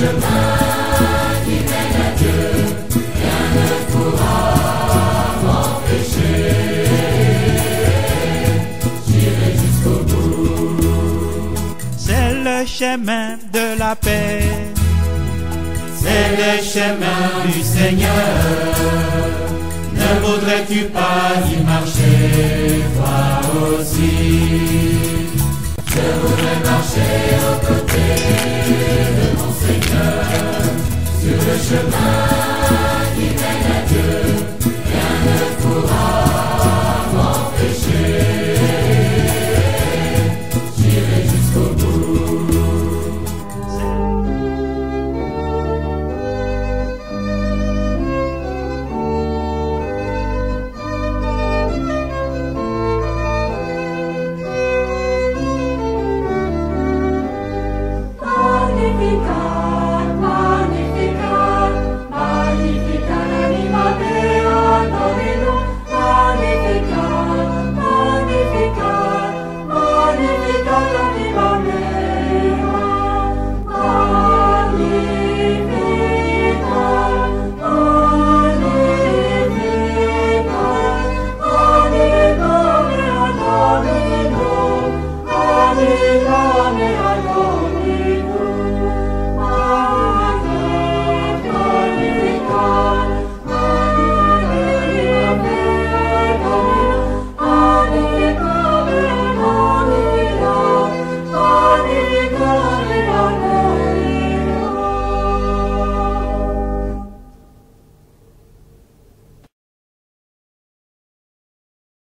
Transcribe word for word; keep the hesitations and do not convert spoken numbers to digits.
chemin qui mène à Dieu, rien ne pourra m'empêcher. J'irai jusqu'au bout. C'est le chemin de la paix. C'est le chemin du Seigneur. Ne voudrais-tu pas y marcher, toi aussi? Je voudrais marcher aux côtés de mon Seigneur sur le chemin